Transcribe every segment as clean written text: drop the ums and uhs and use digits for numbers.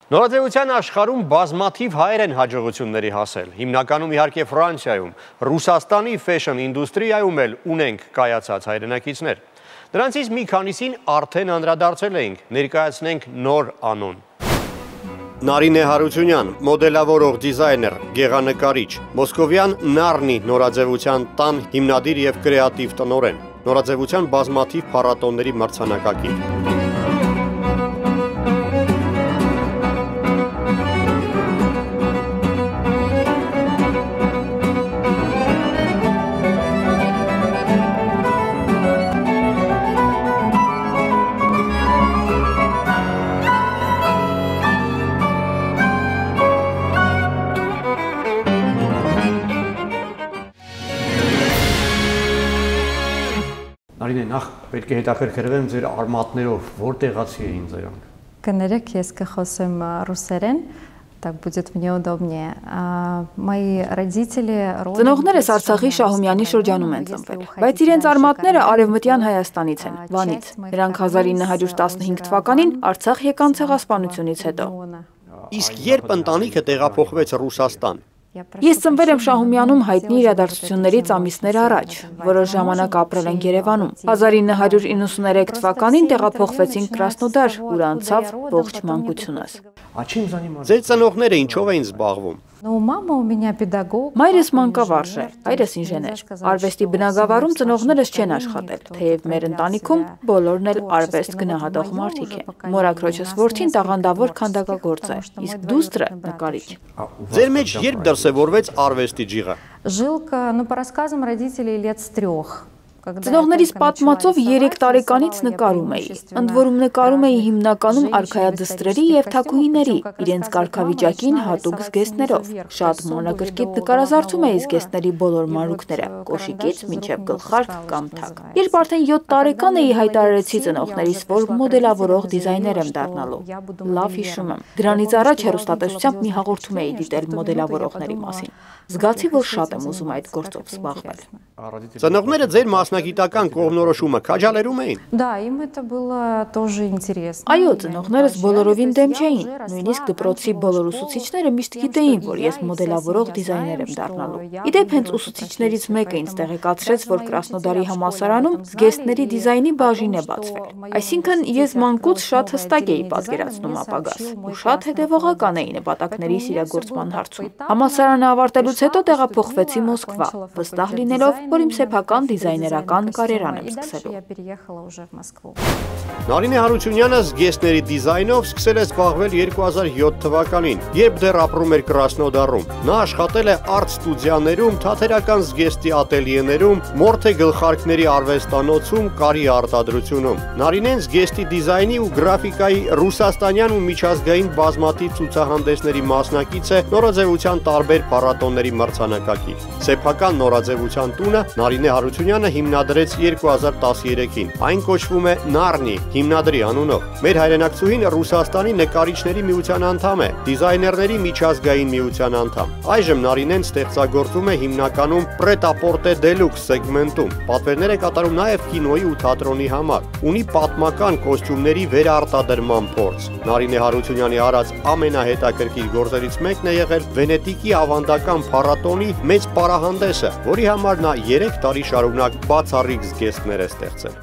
Նորաձևության աշխարհում բազմաթիվ հայեր են հաջողությունների հասել, հիմնականում իհարկե Ֆրանսիայում, Ռուսաստանի ֆեշն ինդուստրիայում էլ ունենք կայացած հայրենակիցներ։ Նրանցից մի քանիսին արդեն անդրադարձել էինք, ներկայացնենք նոր անուն։ Նարինե Հարությունյան, մոդելավորող դիզայներ, գեղանկարիչ, մոսկովյան Նառնի նորաձևության տան հիմնադիր և կրեատիվ տնօրեն, նորաձևության բազմաթիվ փառատոների մրցանակակիր։ Նարինե, նախ պետք է հետաքրքրվեմ ձեր արմատներով, որտեղացի էին ձերանք։ Կներեք, ես կխոսեմ ռուսերեն, так будет мне удобнее. Мои родители Ծնողներս Արցախի Շահումյանի շրջանում են ծնվել, բայց իրենց արմատները արևմտյան Հայաստանից են, Վանից։ Նրանք 1915 թվականին Արցախ եկան ցեղասպանությունից հետո։ Իսկ երբ ընտանիքը տեղափոխվեց Ռուսաստան։ Ես ծնվել եմ Շահումյանում հայտնի իրադարձություններից ամիսներ առաջ, որոշ ժամանակ ապրել ենք Երևանում։ 1993 թվականին տեղափոխվեցինք Կրասնոդար, ուր անցավ ողջ մանկությունս։ Ձեր ծնողները ինչով էին զբաղվում։ Мама у меня педагог. Մայրս մանկավարժ է, հայրս ինժեներ։ Արվեստի բնագավառում ծնողներս չեն աշխատել, թեև մեր ընտանիքում բոլորն էլ արվեստ գնահատող մարդիկ են։ Մորաքրոջս որդին տաղանդավոր քանդակագործ է, իսկ դուստրը նկարիչ։ Ձեր մեջ երբ դրսևորվեց արվեստի ջիղը։ Жилка, ну по рассказам родителей лет с 3. Ծնողներիս պատմածով 3 տարեկանից նկարում էի։ Ընդ որում նկարում էի հիմնականում արքայադստրերի եւ թագուհիների, իրենց կարգավիճակին հատուկ զգեստներով։ Շատ մոնակրկիտ նկարազարդում էի զգեստների բոլոր մանրուքները, կոշիկից մինչև գլխարկ կամ թակ։ Երբ արդեն 7 տարեկան էի, հայտարարեցի ծնողներիս, որ մոդելավորող դիզայներ եմ դառնալու։ Լավ հիշում եմ։ Դրանից առաջ հեռուստատեսությամբ մի հաղորդում էի դիտել մոդելավորողների մասին։ Զգացի, որ շատ եմ ուզում այդ գործով զբաղվել։ Ծնողները ձեր մասնագիտական կողմնորոշումը քաջալերում էին։ Да, им это было тоже интересно. Այո, ծնողներս բոլորովին դեմ չէին։ Նույնիսկ դպրոցի բոլոր ուսուցիչները միշտ գիտեին, որ ես մոդելավորող դիզայներ եմ դառնալու։ Իդեպ հենց ուսուցիչներից մեկը ինձ տեղեկացրեց, որ Կրասնոդարի համալսարանում զգեստների դիզայնի բաժին է բացվել։ Այսինքն ես մանկուց շատ հստակ էի պատկերացնում ապագաս ու շատ հետևողական էի նպատակների իրագործման հարցում։ Համալսարանը ավարտելուց հետո տեղափոխվեցի Մոսկվա, վստահ լինելով, որ իմ սեփական դիզայներական կարիերան եմ սկսելու։ Նարինե Հարությունյանը զգեստների դիզայնով սկսել է զբաղվել 2007 թվականին, երբ դեռ ապրում էր Կրասնոդարում։ Նա աշխատել է արտ ստուդիաներում, թատերական զգեստի ատելյեներում, մորթե գլխարկների արվեստանոցում, կարի արտադրությունում։ Նարինեն զգեստի դիզայնի ու գրաֆիկայի ռուսաստանյան ու միջազգային բազմաթիվ ցուցահանդեսների մասնակից է, նորաձևության տարբեր փառատոների մրցանակակիր։ Սեփական նորաձևության տունը Նարինե Հարությունյանը հիմնադրեց 2013-ին։ Այն կոչվում է Նառնի, հիմնադրի անունով։ Մեր հայրենակցուհին Ռուսաստանի նկարիչների միության անդամ է, դիզայներների միջազգային միության անդամ։ Այժմ Նարինեն ստեղծագործում է հիմնականում պրետ-ա-պորտե դելուքս սեգմենտում։ Պատվերներ է կատարում նաև կինոյի ու թատրոնի համար։ Ունի պատմական կոստյումների վերարտադրման փորձ։ Նարինե Հարությունյանի արած ամենահետաքրքիր գործերից մեկն է եղել Վենետիկի ավանդական փառատոնի մեծ պարահանդեսը, որի համար նա 3 տարի շարունակ բացառիկ զգեստներ է ստեղծել։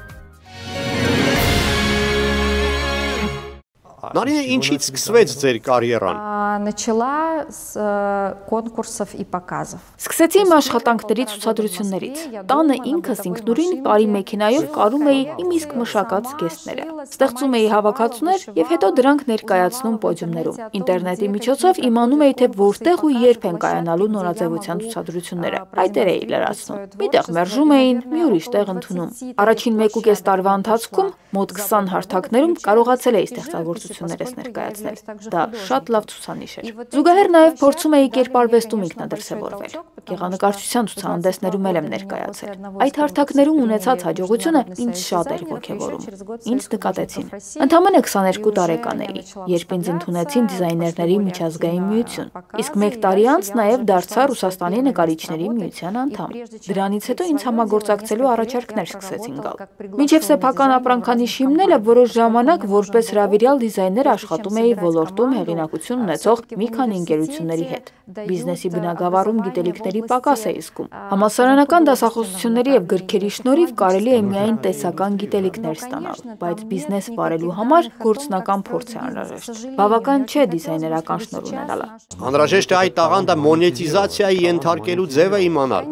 Նարինե, ինչից սկսվեց ձեր կարիերան։ Начала с конкурсов и показов. Սկսեցի իմ աշխատանքների ցուցադրություններից։ Տանը ինքս ինքնուրույն կարի մեքենայով կարում էի իմ իսկ մշակած զգեստները։ Ստեղծում էի հավաքածուներ եւ հետո դրանք ներկայացնում պոդիումներում։ Ինտերնետի միջոցով իմանում էի, թե որտեղ ու երբ են կայանալու նորաձևության ցուցադրությունները։ Այդտեղ էի լրացնում։ Միտեղ մերժում էին, մի ուրիշ տեղ ընդունում։ Առաջին 1.5 տարվա ընթացքում մոտ 20 հարթակներում կարողացել էի ստեղծագործություններս ներկայացնել։ Դա շատ լավ ցուցանիշ էր։ Զուգահեռ նաև փորձում էի կերպարվեստում ինքնադրսևորվել։ Գեղանկարչության ցուցահանդեսներում եմ ներկայացել։ Այդ հարթակներում ունեցած հաջողությունը ինձ շատ էր ոգևորում։ Ինձ նկատեցին։ Ընդամենը 22 տարեկան էի, երբ ինձ ընդունեցին դիզայներների միջազգային միություն, իսկ 1 տարի անց նաև դարձա Ռուսաստանի նկարիչների միության անդամ։ Դրանից հետո ինձ համագործակցելու առաջարկներ սկսեցին գալ։ Մինչև սեփական ապրանքանիշ հիմնելը որոշ ժամանակ որպես հրավիրյալ դիզայներ աշխատում էի ոլորտում հեղինակություն ունեցող մի քանի ընկերությունների հետ։ Բիզնեսի բնագավառում գիտելիքների պակաս է զգում։ Համալսարանական դասախոսությունների եւ գրքերի շնորհիվ կարելի է միայն տեսական գիտելիքներ ստանալ, բայց բիզնես վարելու համար գործնական փորձ է անհրաժեշտ։ Բավական չէ դիզայներական շնորհ ունենալը։ Անհրաժեշտ է այդ տաղանդը մոնետիզացիայի ենթարկելու ձևը իմանալ։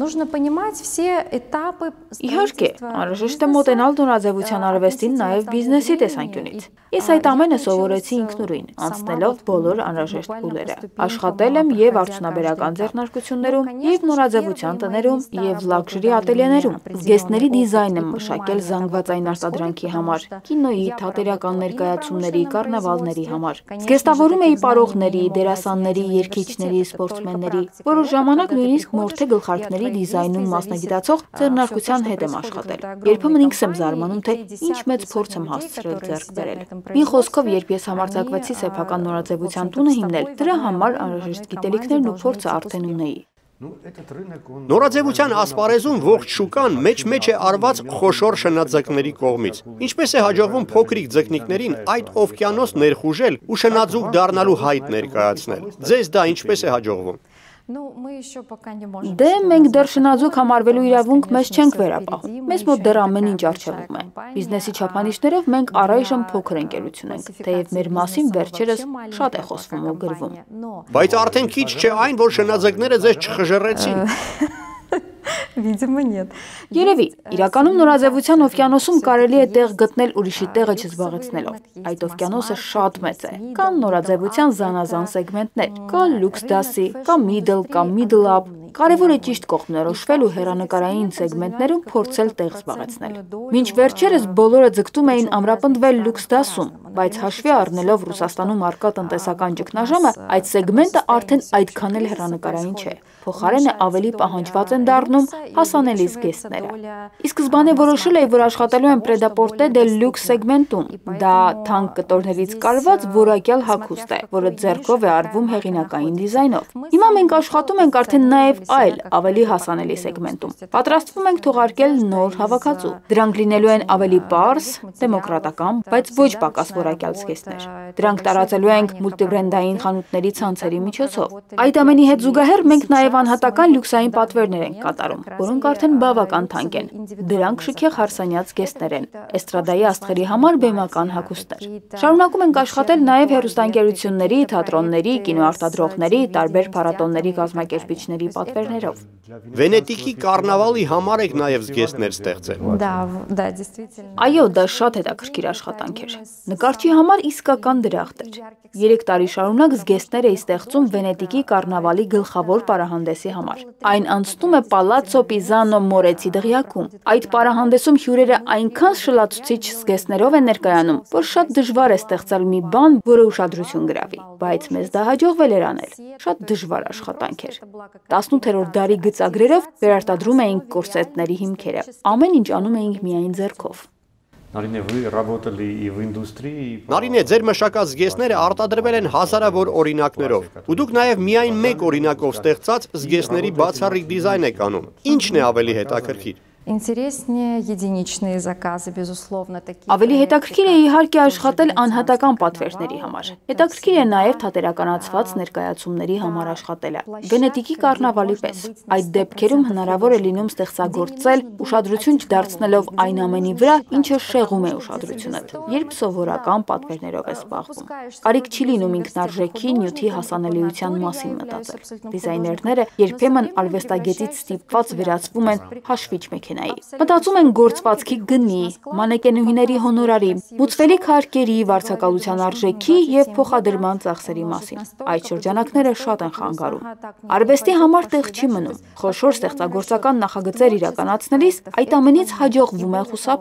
Իհարկե, անհրաժեշտ է մոտենալ նորաձևության արվեստին նաև բիզնեսի տեսանկյունից։ Ես այդ ամենը սովորեցի ինքնուրույն, անցնելով բոլոր անհրաժեշտ փուլերը։ Աշխատել եմ եւ արդյունաբերական ձեռնարկություններում, եւ նորաձևության տներում, եւ լաքժրի ատելյեներում։ Զգեստների դիզայն եմ մշակել զանգվածային արտադրանքի համար, կինոյի, թատերական ներկայացումների, կառնավալների համար։ Զգեստավորում էի պարողների, դերասանների, երգիչների, սպորտսմենների։ Որոշ ժամանակ նույնիսկ մորթե գլխարկների դիզայնում մասնագիտացող ձեռնարկության հետ եմ աշխատել։ Երբեմն ինքս եմ զարմանում, թե ինչ մեծ փորձ եմ հասցրել ձեռք բերել։ Մի խոսքով, երբ ես համարձակվեցի սեփական նորաձևության տունը հիմնել, դրա համար անհրաժեշտ գիտելիքներն ու փորձը արդեն ունեի։ Նորաձևության ասպարեզում ողջ շուկան մեջ է արված խոշոր շնաձկների կողմից։ Ինչպես է հաջողվում փոքրիկ ձկնիկներին այդ օվկիանոս ներխուժել ու շնաձուկ դառնալու հայտ ներկայացնել։ Ձեզ դա ինչպես է հաջողվում։ Դե մենք դեռ շնաձուկ համարվելու իրավունք մեզ չենք վերապահում։ Մեզ մոտ դեռ ամեն ինչ առջևում է։ Բիզնեսի չափանիշներով մենք առայժմ փոքր ընկերություն ենք, թեև մեր մասին վերջերս շատ է խոսվում ու գրվում։ Բայց արդեն քիչ չէ այն, որ շնաձկները ձեզ չխժռեցին։ Երևի, իրականում նորաձևության օվկիանոսում կարելի է տեղ գտնել ուրիշի տեղը չզբաղեցնելով։ Այդ օվկիանոսը շատ մեծ է։ Կան նորաձևության զանազան սեգմենտներ, կա լյուքս դասի, կա middle, կա middle up։ Կարևոր է ճիշտ կողմնորոշվել ու հեռանկարային սեգմենտներում փորձել տեղ զբաղեցնել։ Մինչ վերջերս բոլորը ձգտում էին ամրապնդվել լյուքս դասում, բայց հաշվի առնելով Ռուսաստանում առկա տնտեսական ճգնաժամը, այդ սեգմենտը արդեն այդքան էլ հեռանկարային չէ։ Փոխարենը ավելի պահանջված են դառնում հասանելի զգեստները։ Ի սկզբանե որոշել էի, որ աշխատելու եմ պրեդապորտե դե լյուքս սեգմենտում։ Դա թանկ կտորներից կարված որակյալ հագուստ է, որը ձեռքով է արվում հեղինակային դիզայնով։ Հիմա մենք աշխատում ենք արդեն նաև այլ, ավելի հասանելի սեգմենտում։ Պատրաստվում ենք թողարկել նոր հավաքածու։ Դրանք լինելու են ավելի պարզ, դեմոկրատական, բայց ոչ պակաս որակյալ զգեստներ։ Դրանք տարածելու ենք մուլտիբրենդային խանութների ցանցերի միջոցով։ Այդ ամենի հետ զուգահեռ մենք նաև անհատական լյուքսային պատվերներ ենք կատարում, որոնք արդեն բավական թանկ են։ Դրանք շքեղ հարսանյաց զգեստներ են, էստրադայի աստղերի համար բեմական հագուստներ։ Շարունակում ենք աշխատել նաև հեռուստաընկերությունների, թատրոնների, կինոարտադրողների, տարբեր փառատոների կազմակերպիչների պատվերներով։ Վենետիկի կառնավալի համար եք նաև զգեստներ ստեղծել։ Այո, դա շատ հետաքրքիր աշխատանք էր։ Նկարչի համար իսկական դրախտ էր։ 3 տարի շարունակ զգեստներ էի ստեղծում Վենետիկի կառնավալի գլխավոր պարահանդեսի համար։ Այն անցնում է Պալացցո Պիզանո Մորեցի դղյակում։ Այդ պարահանդեսում հյուրերը այնքան շլացուցիչ զգեստներով են ներկայանում, որ շատ դժվար է ստեղծել մի բան, որը ուշադրություն գրավի, բայց մեզ դա հաջողվել էր անել։ Շատ դժվար աշխատանք էր։ 18-րդ դարի գծագրերով վերարտադրում էինք կորսետների հիմքերը։ Ամեն ինչ անում էինք միայն ձեռքով։ Նարինե, ձեր մշակած զգեստները արտադրվել են հազարավոր օրինակներով, ու դուք նաև միայն մեկ օրինակով ստեղծած զգեստների բացառիկ դիզայն եք անում։ Ինչն է ավելի հետաքրքիր։ Ավելի հետաքրքիր է իհարկե աշխատել անհատական պատվերների համար։ Հետաքրքիր է նաև թատերականացված ներկայացումների համար աշխատելը, Վենետիկի կառնավալի պես։ Այդ դեպքերում հնարավոր է լինում ստեղծագործել ուշադրություն չդարձնելով այն ամենի վրա, ինչը շեղում է ուշադրությունդ, երբ սովորական պատվերներով է զբաղվում։ Կարիք չի լինում ինքնարժեքի նյութի հասանելիության մասին մտածել։ Դիզայներները երբեմն արվեստագետից ստիպված վերածվում են հաշվիչ մեքենայի։ Մտածում են գործվածքի գնի, մանեկենուհիների հոնորարի, մուծվելիք հարկերի, վարձակալության արժեքի և փոխադրման ծախսերի մասին։ Այդ շրջանակները շատ են խանգարում։ Արվեստի համար տեղ չի մնում։ Խոշոր ստեղծագործական նախագծեր իրականացնելիս այդ ամենից հաջողվում է խուսափել։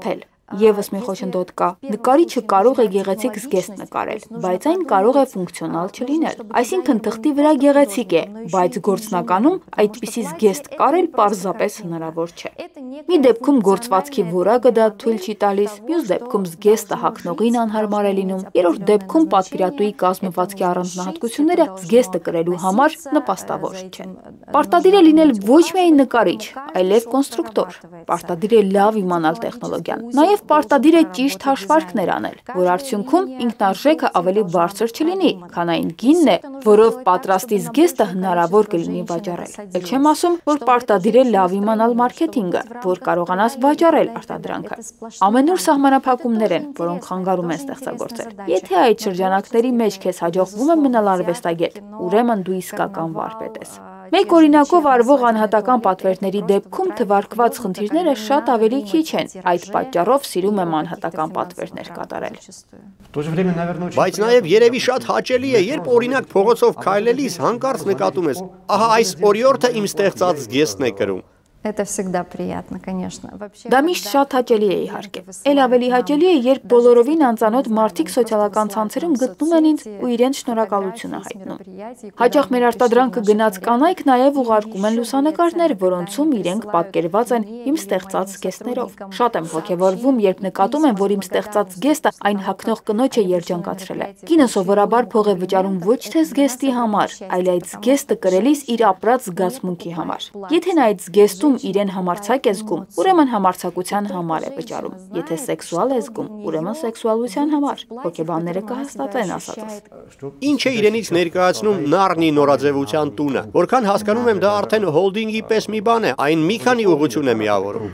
Եվս մի խոչընդոտ կա. նկարիչը կարող է գեղեցիկ զգեստ նկարել, բայց այն կարող է ֆունկցիոնալ չլինել։ Այսինքն թղթի վրա գեղեցիկ է, բայց գործնականում այդպիսի զգեստ կարել պարզապես հնարավոր չէ։ Մի դեպքում գործվածքի որակը դա թույլ չի տալիս, մյուս դեպքում զգեստը հագնողին անհարմար է լինում, երրորդ դեպքում պատվիրատուի կազմվածքի առանձնահատկությունները զգեստը կրելու համար նպաստավոր չեն։ Պարտադիր է լինել ոչ միայն նկարիչ, այլև կոնստրուկտոր։ Պարտադիր է լավ իմանալ տեխնոլոգիան, նաև պարտադիր է ճիշտ հաշվարկներ անել, որ արդյունքում ինքնարժեքը ավելի բարձր չլինի, քան այն գինն է, որով պատրաստի զգեստը հնարավոր կլինի վաճառել։ Էլ չեմ ասում, որ պարտադիր է լավ իմանալ մարքեթինգը, որ կարողանաս վաճառել արտադրանքը։ Ամենուր սահմանափակումներ են, որոնք խանգարում են ստեղծագործել։ Եթե այդ շրջանակների մեջ քեզ հաջողվում է մնալ արվեստագետ, ուրեմն դու իսկական վարպետ ես։ Մեկ օրինակով արվող անհատական պատվերների դեպքում թվարկված խնդիրները շատ ավելի քիչ են, այդ պատճառով սիրում եմ անհատական պատվերներ կատարել։ Բայց նաև երևի շատ հաճելի է, երբ օրինակ փողոցով քայլելիս հանկարծ նկատում ես, ահա այս օրիորդը իմ ստեղծած զգեստն է կրում։ Это всегда приятно, конечно. Դա միշտ շատ հաճելի է իհարկե։ Էլ ավելի հաճելի է, երբ բոլորովին անծանոթ մարդիկ սոցիալական ցանցերում գտնում են ինձ ու իրենց շնորհակալությունը հայտնում։ Հաճախ մեր արտադրանքը գնած կանայք նաև ուղարկում են լուսանկարներ, որոնցում իրենք պատկերված են իմ ստեղծած զգեստներով։ Շատ եմ ողջևորվում, երբ նկատում եմ, որ իմ ստեղծած զգեստը այն հագնող կնոջը երջանկացրել է։ Կինը սովորաբար փող է վճարում ոչ թե զգեստի համար, այլ այդ զգեստը կրելիս իր ապրած զգացմունքի համար։ Եթե նա այդ զգեստում իրեն համարձակ է զգում, ուրեմն համարձակության համար է վճարում։ Եթե սեքսուալ է զգում, ուրեմն սեքսուալության համար։ Հոգեբանները կհաստատեն ասածս։ Ինչ է իրենից ներկայացնում Նառնի նորաձևության տունը։ Որքան հասկանում եմ, դա արդեն հոլդինգի պես մի բան է, այն մի քանի ուղղություն է միավորում։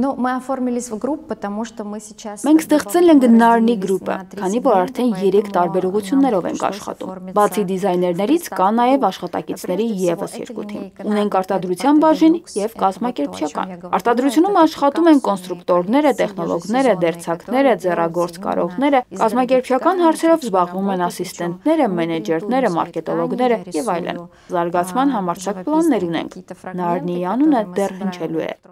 Մենք ստեղծել ենք Նառնի գրուպը, քանի որ արդեն 3 տարբեր ուղղություններով ենք աշխատում։ Բացի դիզայներներից կա նաև աշխատակիցների ևս 2 թիմ։ Ունենք արտադրության բաժին եւ կազմակերպչական։ Արտադրությունում աշխատում են կոնստրուկտորները, տեխնոլոգները, դերձակները, ձեռագործ կարողները, կազմակերպչական հարցերով զբաղվում են ասիստենտները, մենեջերները, մարքետոլոգները եւ այլն։ Զարգացման համարձակ պլաններ ունենք։ Նառնի անունը դեռ հնչելու է։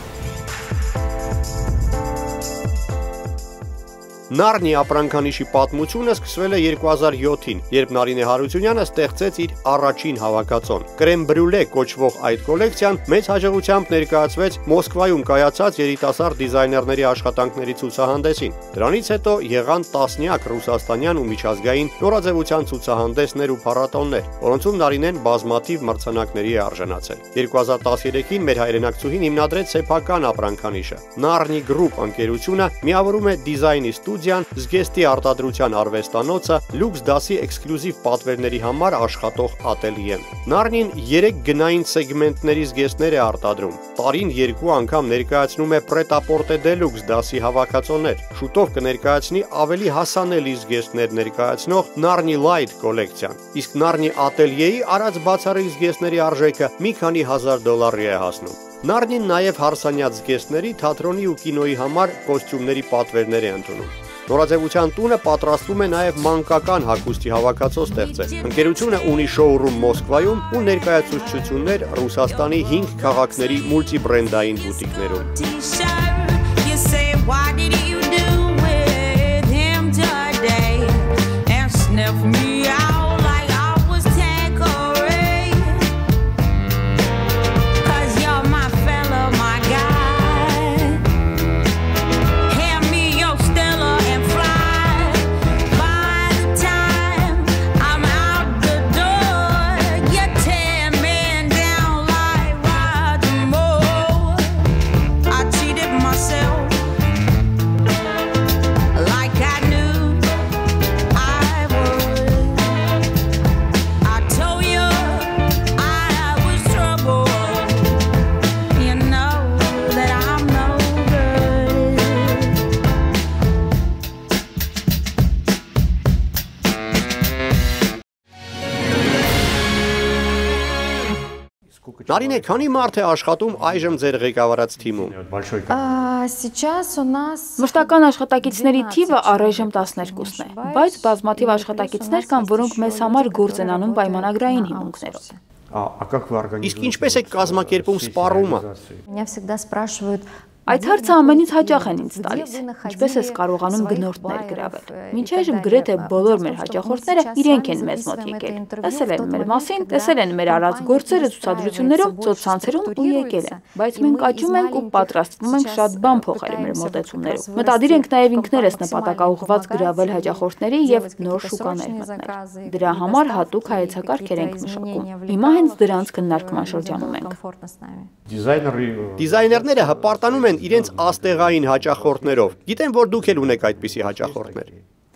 Նառնի ապրանքանիշի պատմությունը սկսվել է 2007-ին, երբ Նարինե Հարությունյանը ստեղծեց իր առաջին հավաքածոն։ Կրեմ բրյուլե կոչվող այդ կոլեկցիան մեծ հաջողությամբ ներկայացվեց Մոսկվայում կայացած երիտասարդ դիզայներների աշխատանքների ցուցահանդեսին։ Դրանից հետո եղան տասնյակ ռուսաստանյան ու միջազգային նորաձևության ցուցահանդեսներ ու փառատոներ, որոնցում Նարինեն բազմաթիվ մրցանակների է արժանացել։ 2013-ին մեր հայրենակցուհին հիմնադրեց սեփական ապրանքանիշը։ Նառնի գրուպ ընկերությունը միավորում է դիզայնի զգեստի արտադրության արվեստանոցը, լյուքս դասի էքսկլյուզիվ պատվերների համար աշխատող ատելիեն։ Նառնին 3 գնային սեգմենտների զգեստներ է արտադրում։ Տարին 2 անգամ ներկայացնում է պրետ-ա-պորտե դելյուքս դասի հավաքածոներ։ Շուտով կներկայացնի ավելի հասանելի զգեստներ ներկայացնող Նառնի Light կոլեկցիան։ Իսկ Նառնի ատելիեի արած բացառիկ զգեստների արժեքը մի քանի $1000 է հասնում։ Նառնին նաև հարսանյաց զգեստների, թատրոնի ու կինոյի համար կոստյումների պատվերներ է ընդունում։ Նորաձևության տունը պատրաստվում է նաև մանկական հագուստի հավաքածո ստեղծել։ Ընկերությունը ունի շոուրում Մոսկվայում ու ներկայացուցչություններ Ռուսաստանի 5 քաղաքների մուլտիբրենդային բուտիկներում։ Նարինե, քանի մարդ է աշխատում այժմ ձեր ղեկավարած թիմում։ Մշտական աշխատակիցների թիվը առայժմ 12-ն է, բայց բազմաթիվ աշխատակիցներ կան, որոնք մեզ համար գործ են անում պայմանագրային հիմունքներով։ Իսկ ինչպես է կազմակերպում սպառումը։ Այդ հարցը ամենից հաճախ են ինձ տալիս, ինչպես ես կարողանում գնորդներ գրավել։ Մինչայժմ գրեթե բոլոր մեր հաճախորդները իրենք են մեզ մոտ եկել, լսել են մեր մասին, տեսել են մեր արած գործերը ցուցադրություններում, սոցցանցերում ու եկել են։ Բայց մենք աճում ենք ու պատրաստվում ենք շատ բան փոխել մեր մոտեցումներով։ Մտադիր ենք նաև ինքներս նպատակաուղղված գրավել հաճախորդների եւ նոր շուկաներ մտնել։ Դրա համար հատուկ հայեցակարգեր ենք մշակում։ Հիմա հենց դրանց քննարկման շրջանում ենք։ Դիզայներները հպարտանում են իրենց աստեղային հաճախորդներով։ Գիտեմ, որ դուք էլ ունեք այդպիսի հաճախորդներ։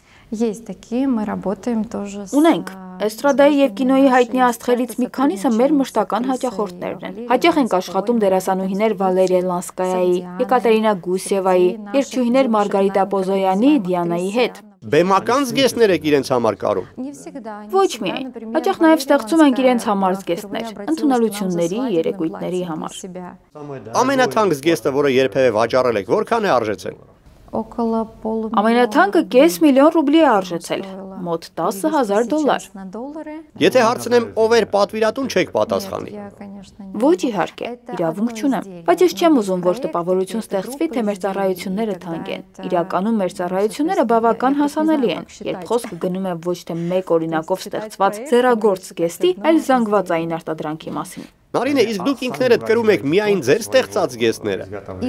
Ունենք։ Էստրադայի եւ կինոյի հայտնի աստղերից մի քանիսը մեր մշտական հաճախորդներն են։ Հաճախ ենք աշխատում դերասանուհիներ Վալերիա Լանսկայայի, Եկատերինա Գուսևայի, երգչուհիներ Մարգարիտա Պոզոյանի, Դիանայի հետ։ Բեմական զգեստներ եք իրենց համար կարում։ Ոչ միայն։ Հաճախ նաև ստեղծում ենք իրենց համար զգեստներ, ընդունելությունների, երեկույթների համար։ Ամենաթանկ զգեստը, որը երբևէ վաճառել եք, որքան է արժեցել։ Ամենաթանկը $500,000 ռուբլի է արժեցել, մոտ $10,000։ Եթե հարցնեմ, ով էր պատվիրատուն, չեք պատասխանի։ Ոչ իհարկե, իրավունք չունեմ, բայց ես չեմ ուզում, որ տպավորություն ստեղծվի, թե մեր ծառայությունները թանկ են։ Իրականում մեր ծառայությունները բավական հասանելի են, երբ խոսքը գնում է ոչ թե մեկ օրինակով ստեղծված ձեռագործ զգեստի, այլ զանգվածային արտադրանքի մասին։ Նարինե, իսկ դուք ինքներդ կրում եք միայն ձեր ստեղծած զգեստները։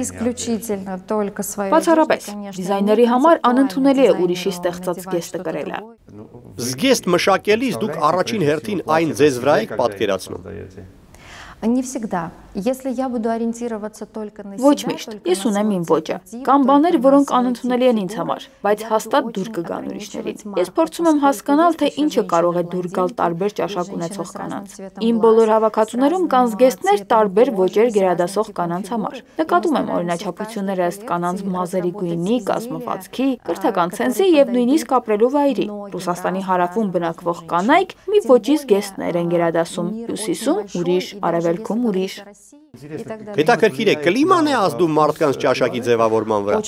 Բացառապես, դիզայների համար անընդունելի է ուրիշի ստեղծած զգեստը կրելը։ Զգեստ մշակելիս դուք առաջին հերթին այն ձեզ վրա եք պատկերացնում։ Ոչ միշտ, ես ունեմ իմ ոճը։ Կան բաներ, որոնք անընդունելի են ինձ համար, բայց հաստատ դուր կգան ուրիշներից։ Ես փորձում եմ հասկանալ, թե ինչը կարող է դուր գալ տարբեր ճաշակ ունեցող կանանց։ Իմ բոլոր հավաքածուներում կան զգեստներ տարբեր ոճեր գերադասող կանանց համար։ Նկատում եմ օրինաչափությունները ըստ կանանց մազերի գույնի, կազմվածքի, կրթական ցենզի եւ նույնիսկ ապրելու վայրի։ Ռուսաստանի հարավում բնակվող կանայք մի ոճի զգեստներ են գերադասում, հյուսիսում ուրիշ, արևելքում ուրիշ։ Հետաքրքիր է, կլիման է ազդում մարդկանց ճաշակի ձևավորման վրա։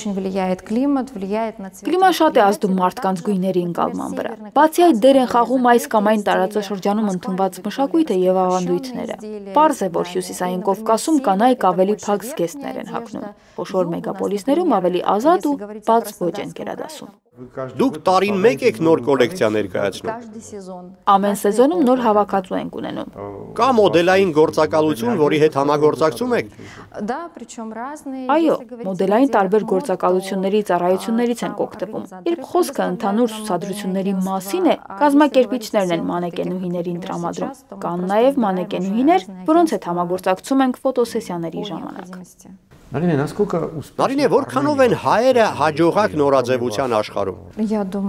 Կլիման շատ է ազդում մարդկանց գույների ընկալման վրա։ Բացի այդ դեր են խաղում այս կամ այն տարածաշրջանում ընդունված մշակույթը եւ ավանդույթները։ Պարզ է, որ հյուսիսային Կովկասում կանայք ավելի փակ զգեստներ են հագնում։ Խոշոր մեգապոլիսներում ավելի ազատ ու բաց ոճ են գերադասում։ Դուք տարին մեկ եք նոր կոլեկցիա ներկայացնում։ Ամեն սեզոնում նոր հավաքածու ենք ունենում։ Կա մոդելային գործակալություն, որի հետ համագործակցում եք։ Այո, մոդելային տարբեր գործակալությունների ծառայություններից ենք օգտվում։ Երբ խոսքը ընդհանուր ցուցադրությունների մասին է, կազմակերպիչներն են մանեկենուհիներին տրամադրում։ Կան նաև մանեկենուհիներ, որոնց հետ համագործակցում ենք ֆոտոսեսիաների ժամանակ։ Նարինե, որքանով են հայերը հաջողակ նորաձևության աշխարհում։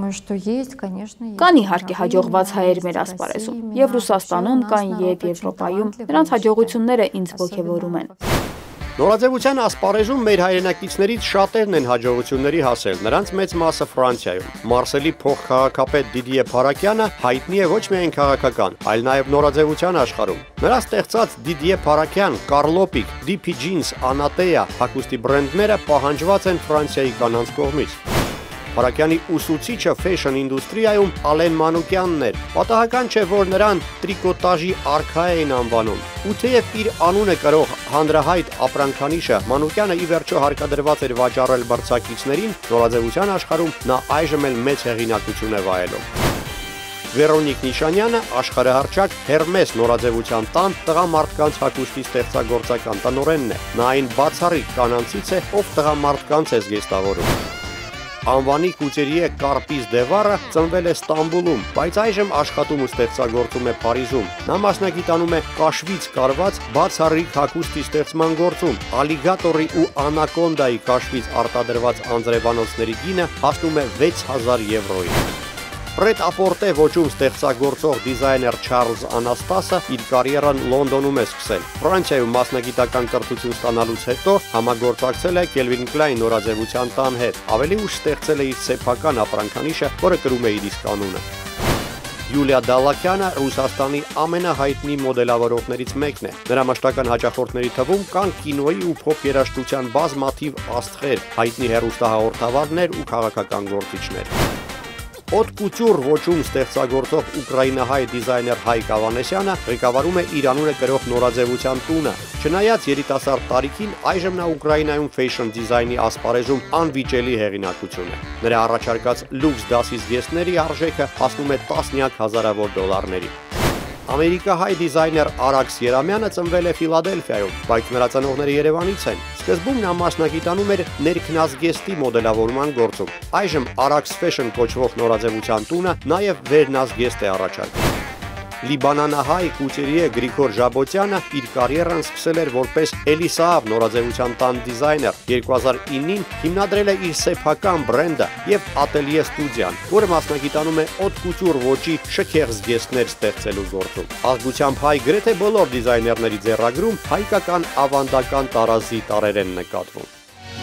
Կան իհարկե հաջողված հայեր մեր ասպարեզում, եւ Ռուսաստանում կան, եւ Եվրոպայում։ Նրանց հաջողությունները ինձ ոգևորում են։ Նորաձևության ասպարեզում մեր հայրենակիցներից շատերն են հաջողությունների հասել, նրանց մեծ մասը Ֆրանսիայում։ Մարսելի փոխքաղաքապետ Դիդիե Փարակյանը հայտնի է ոչ միայն քաղաքական, այլ նաև նորաձևության աշխարհում։ Նրա ստեղծած Դիդիե Փարակյան, Կարլոպիկ, DP Jeans, Anatea հագուստի բրենդները պահանջված են Ֆրանսիայի կանանց կողմից։ Փարակյանի ուսուցիչը ֆեշն ինդուստրիայում Ալեն Մանուկյանն էր։ Պատահական չէ, որ նրան տրիկոտաժի արքա էին անվանում։ Ու թեև իր անունը կրող հանրահայտ ապրանքանիշը Մանուկյանը ի վերջո հարկադրված էր վաճառել բրցակիցներին, նորաձևության աշխարհում նա այժմ էլ մեծ հեղինակություն է վայելում։ Վերոնիկ Նիշանյանը աշխարհահռչակ Հերմես նորաձևության տան տղամարդկանց հագուստի ստեղծագործական տնօրենն է։ Նա այն բացառիկ կանանցից է, ով տղամարդկանց է զգեստավորում։ Անվանի Կուտերիե Կարպիզ Դևարը ծնվել է Ստամբուլում, բայց այժմ աշխատում ու ստեղծագործում է Փարիզում։ Նա մասնագիտանում է կաշվից կարված բացառիկ հագուստի ստեղծման գործում։ Ալիգատորի ու անակոնդայի կաշվից արտադրված անձրևանոցների գինը հասնում է 6000 եվրոյի։ Պրետ-ապորտե ոճում ստեղծագործող դիզայներ Չարլզ Անաստասը իր կարիերան Լոնդոնում է սկսել։ Ֆրանսիայում մասնագիտական կրթություն ստանալուց հետո համագործակցել է Calvin Klein նորաձևության տան հետ։ Ավելի ուշ ստեղծել է իր սեփական ապրանքանիշը, որը կրում է իր իսկ անունը։ Յուլիա Դալակյանը Ռուսաստանի ամենահայտնի մոդելավորողներից մեկն է։ Նրա մշտական հաճախորդների թվում կան կինոյի ու փոփ երաժշտության բազմաթիվ աստղեր, հայտնի հեռուստահաղորդավարներ ու քաղաքական գործիչներ։ Haute Couture ոճում ստեղծագործող ուկրաինահայ դիզայներ Հայկ Ավանեսյանը ղեկավարում է իր անունը կրող նորաձևության տունը։ Չնայած երիտասարդ տարիքին, այժմ նա Ուկրաինայում ֆեյշն դիզայնի ասպարեզում անվիճելի հեղինակություն է։ Նրա առաջարկած լյուքս դասի զգեստների արժեքը հասնում է տասնյակ հազարավոր դոլարների։ Ամերիկահայ դիզայներ Արաքս Երամյանը ծնվել է Ֆիլադելֆիայում, բայց նրա ծնողները Երևանից են։ Սկզբում նա մասնագիտանում էր ներքնազգեստի մոդելավորման գործում։ Այժմ Արաքս Fashion կոչվող նորաձևության տունը նաև վերնազգեստ է առաջարկում։ Լիբանանահայ կուտյերիե Գրիգոր Ժաբոտյանը իր կարիերան սկսել էր որպես Էլիսաավ նորաձևության տան դիզայներ։ 2009-ին հիմնադրել է իր սեփական բրենդը եւ ատելյե ստուդիան, որը մասնագիտանում է Haute Couture ոճի շքեղ զգեստներ ստեղծելու գործում։ Ազգությամբ հայ գրեթե բոլոր դիզայներների ձեռագրում հայկական ավանդական տարազի տարրեր են նկատվում։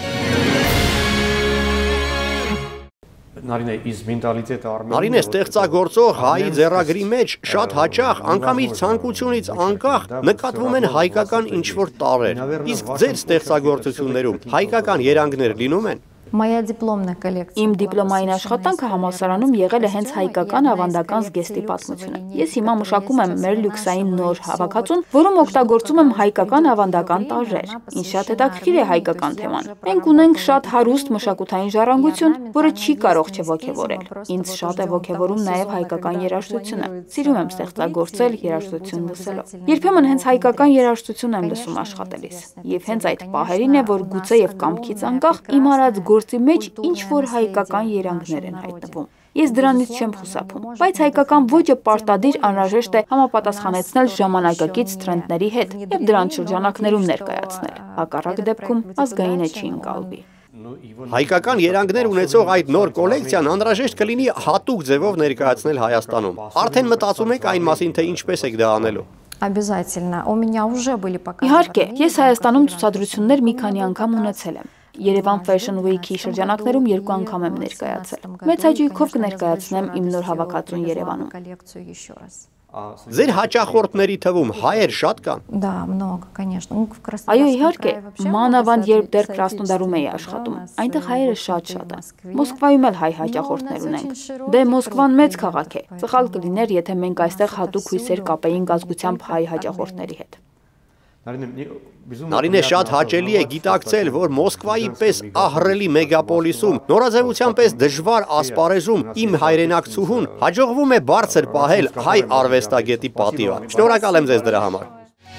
Նարինե ստեղծագործող հայի ձեռագրի մեջ շատ հաճախ անգամ իր ցանկությունից անկախ նկատվում են հայկական ինչ-որ տարրեր։ Իսկ ձեր ստեղծագործություններում հայկական երանգներ լինում են։ Իմ դիպլոմային աշխատանքը համալսարանում եղել է հենց հայկական ավանդական զգեստի պատմությունը։ Ես հիմա մշակում եմ մեր լյուքսային նոր հավաքածուն, որում օգտագործում եմ հայկական ավանդական տարրեր։ Ինձ շատ հետաքրքիր է հայկական թեման։ Մենք ունենք շատ հարուստ մշակութային ժառանգություն, որը չի կարող չոգևորել։ Ինձ շատ է ոգևորում նաև հայկական երաժշտությունը։ Սիրում եմ ստեղծագործել երաժշտություն լսելով։ Երբեմն հենց հայկական երաժշտություն եմ լսում աշխատելիս։ Եվ հենց այդ պահերին է, որ գուցե եւ կամքից անկախ իմ արած գործի մեջ ինչ-որ հայկական երանգներ են հայտնվում։ Ես դրանից չեմ խուսափում, բայց հայկական ոճը պարտադիր անհրաժեշտ է համապատասխանեցնել ժամանակակից տրենդների հետ եւ դրանց շրջանակներում ներկայացնել։ Հակառակ դեպքում ազգայինը չի ընկալվի։ Հայկական երանգներ ունեցող այդ նոր կոլեկցիան անհրաժեշտ կլինի հատուկ ձևով ներկայացնել Հայաստանում։ Արդեն մտածում եք այն մասին, թե ինչպես եք դա անելու։ Обязательно. У меня уже были показы. Իհարկե, ես Հայաստանում ցուցադրություններ մի քանի անգամ ունեցել եմ։ Երևան Fashion Week-ի շրջանակներում 2 անգամ եմ ներկայացել։ Մեծ հաճույքով կներկայացնեմ իմ նոր հավաքածուն Երևանում։ Ձեր հաճախորդների թվում հայեր շատ կան։ Да, много, конечно. Այո, իհարկե, մանավանդ երբ դեռ Կրասնոդարում էի աշխատում, այնտեղ հայերը շատ են։ Մոսկվայում էլ հայ հաճախորդներ ունենք։ Դե Մոսկվան մեծ քաղաք է։ Սխալ կլիներ, եթե մենք այստեղ հատուկ հույսեր կապեինք ազգությամբ հայ հաճախորդների հետ։ Նարինե շատ հաճելի է գիտակցել, որ Մոսկվայի պես ահռելի մեգապոլիսում, նորաձևության պես դժվար ասպարեզում իմ հայրենակցուհուն հաջողվում է բարձր պահել հայ արվեստագետի պատիվը։ Շնորհակալ եմ ձեզ դրա համար։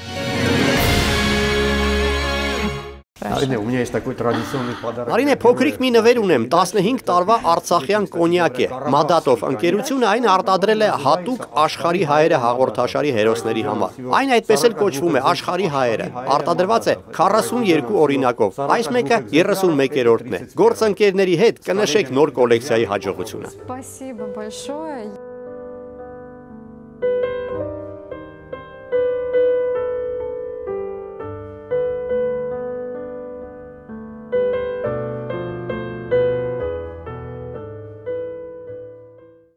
Նարինե, փոքրիկ մի նվեր ունեմ, 15 տարվա արցախյան կոնյակ է։ Մադատով ընկերությունը այն արտադրել է հատուկ աշխարհի հայերը հաղորդաշարի հերոսների համար։ Այն այդպես էլ կոչվում է աշխարհի հայերը։ Արտադրված է 42 օրինակով։ Այս մեկը 31-րդն է։ Գործընկերների հետ կնշեք նոր կոլեկցիայի հաջողությունը։ Спасибо большое.